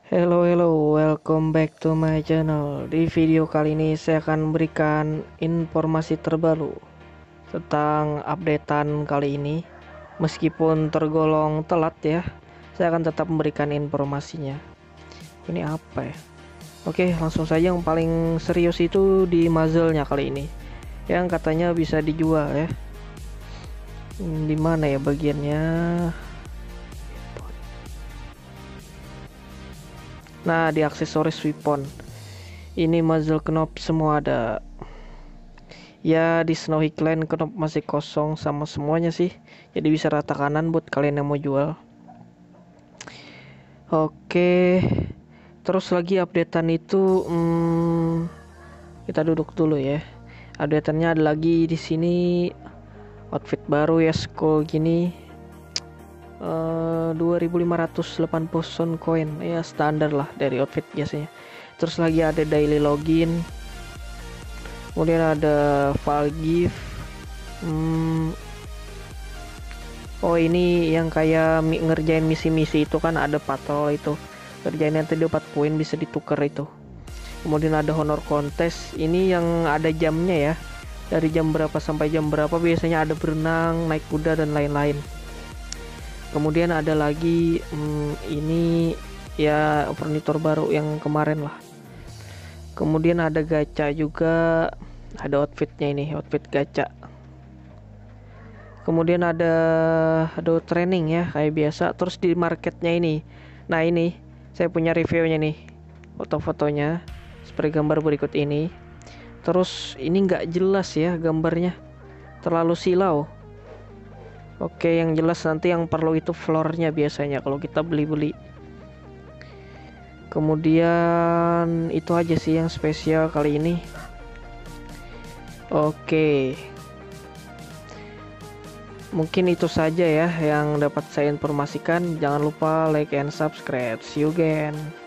Hello, welcome back to my channel. Di video kali ini saya akan memberikan informasi terbaru tentang updatean kali ini. Meskipun tergolong telat ya, saya akan tetap memberikan informasinya. Ini apa ya? Oke, langsung saja. Yang paling serius itu di muzzle-nya kali ini, yang katanya bisa dijual ya. Di mana ya bagiannya? Nah, di aksesoris weapon ini muzzle knob semua ada. Ya, di Snowy Clan knob masih kosong sama semuanya sih, jadi bisa rata kanan buat kalian yang mau jual. Oke, terus lagi updatean itu kita duduk dulu ya. Updateannya ada lagi di sini, outfit baru ya, skull gini. 2580 sound coin ya, standar lah dari outfit biasanya. Terus lagi ada daily login, kemudian ada file gift. Oh, ini yang kayak ngerjain misi-misi itu kan, ada patrol itu, kerjain nanti 4 poin bisa ditukar itu. Kemudian ada honor contest, ini yang ada jamnya ya, dari jam berapa sampai jam berapa, biasanya ada berenang, naik kuda dan lain-lain. Kemudian ada lagi ini ya, furnitur baru yang kemarin lah. Kemudian ada gacha juga, ada outfitnya ini, outfit gacha. Kemudian ada training ya kayak biasa. Terus di marketnya ini, nah ini saya punya reviewnya nih, foto-fotonya seperti gambar berikut ini. Terus ini nggak jelas ya gambarnya, terlalu silau. Oke, yang jelas nanti yang perlu itu floornya biasanya kalau kita beli-beli. Kemudian itu aja sih yang spesial kali ini. Oke, mungkin itu saja ya yang dapat saya informasikan. Jangan lupa like and subscribe. See you again.